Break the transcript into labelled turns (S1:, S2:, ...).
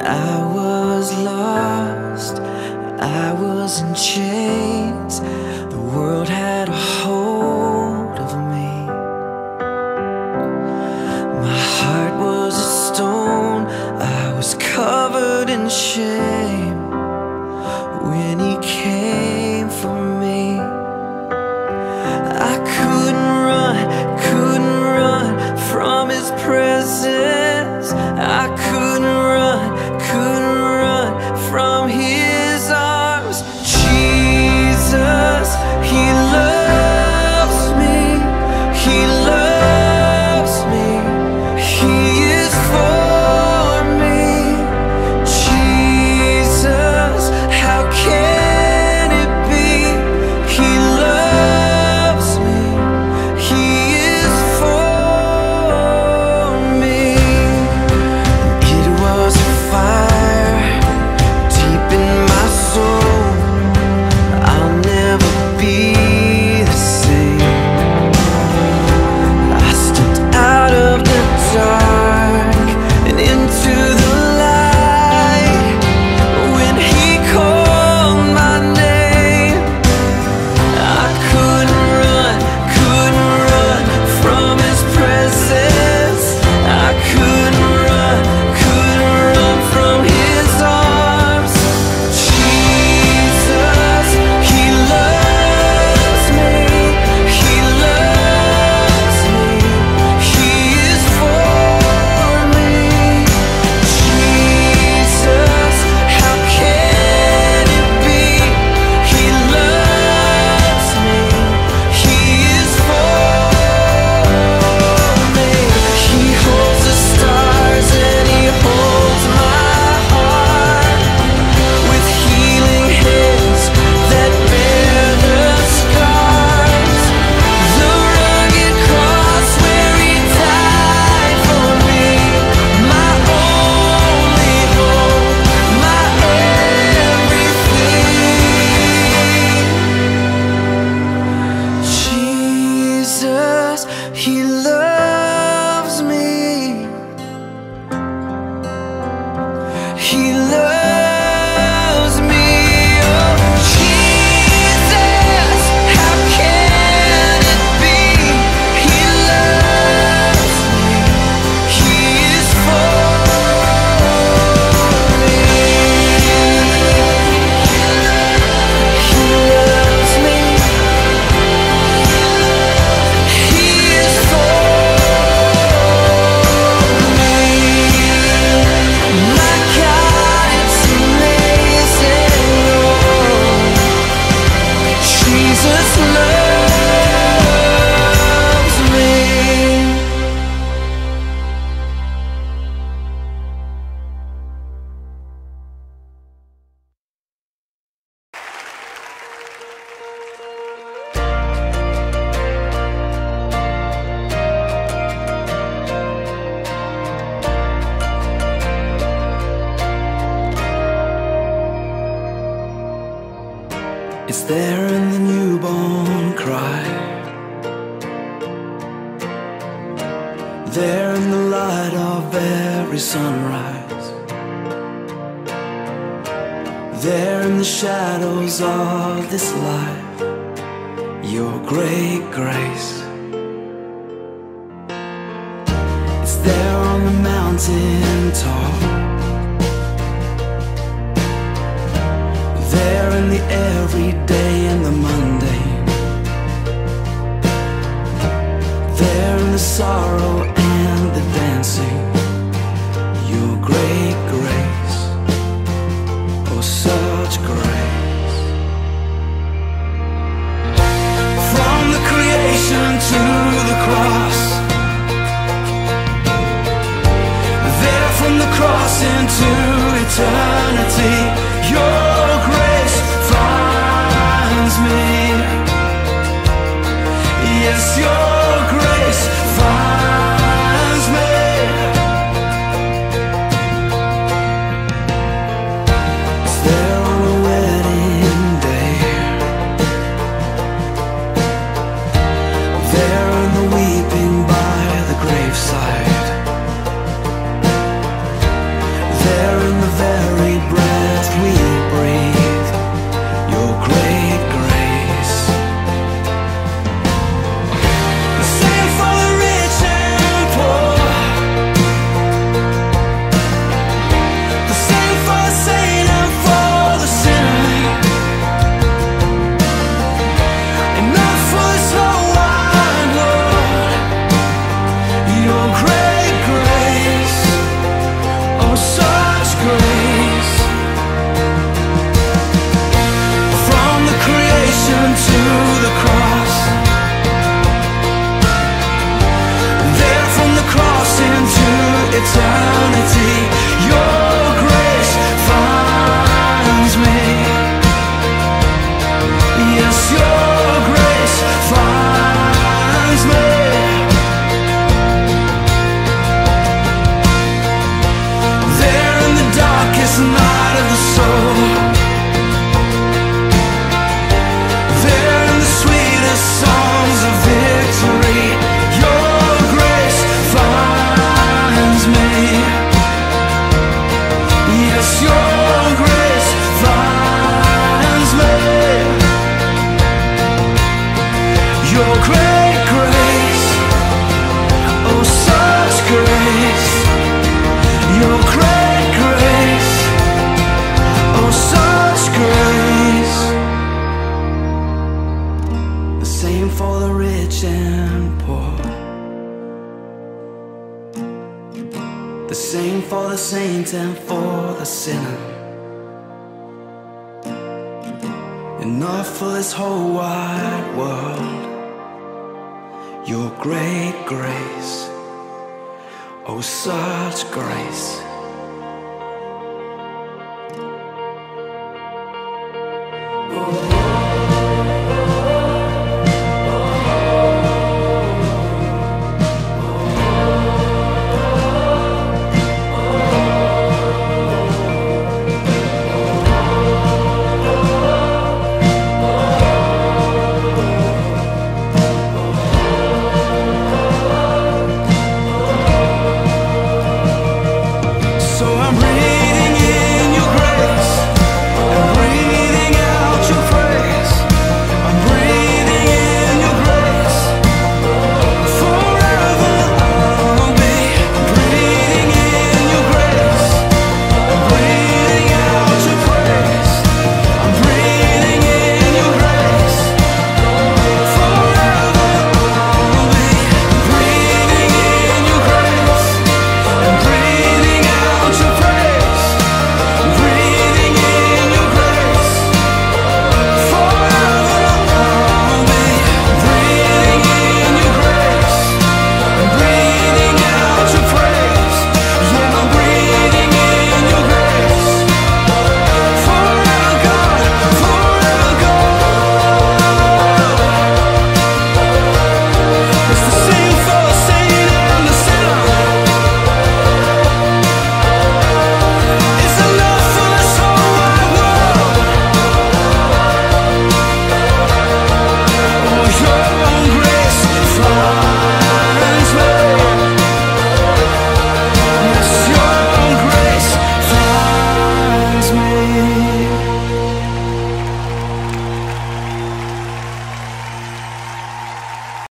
S1: I was lost, I was in chains. The world had a hold of me. My heart was a stone, I was covered in shame. When he came for me, I couldn't run from his presence. I couldn't run from his arms. Jesus, he loves me, he loves me, he is for me. Jesus, how can it be? He loves me, he is for me. It was a fire deep in my soul. I'll never be the same. I stepped out of the dark and into the light. When he called my name, I couldn't run from his presence. I couldn't run from his arms. Jesus, he loves me, he loves me, he is for me. Jesus, how can it be? He loves me, he is for me. He holds the stars and he holds my heart with healing hands that bear the scars. The rugged cross where he died for me, my only hope, my everything. Jesus, he loves me, he loves me. Oh, Jesus, how can it be? He loves me, he is for me. He loves me, he is for me. My God, it's amazing, Lord. Jesus loves me. It's there in the newborn cry, there in the light of every sunrise, there in the shadows of this life, your great grace. It's there on the mountain top, there in the everyday and the mundane, there in the sorrow and the dancing, your great grace, oh such grace. From the creation to the cross, there from the cross into eternity, your grace finds me. Yes, your grace finds me. finds me. Yes, your grace finds me. There in the darkest night of the soul, there in the sweetest songs of victory, your grace finds me. Yes, your grace finds me. Your great grace, oh such grace. Your great grace, oh such grace. The same for the rich and poor, the same for the saint and for the sinner. Enough for this whole wide world. Your great grace, oh such grace. Oh.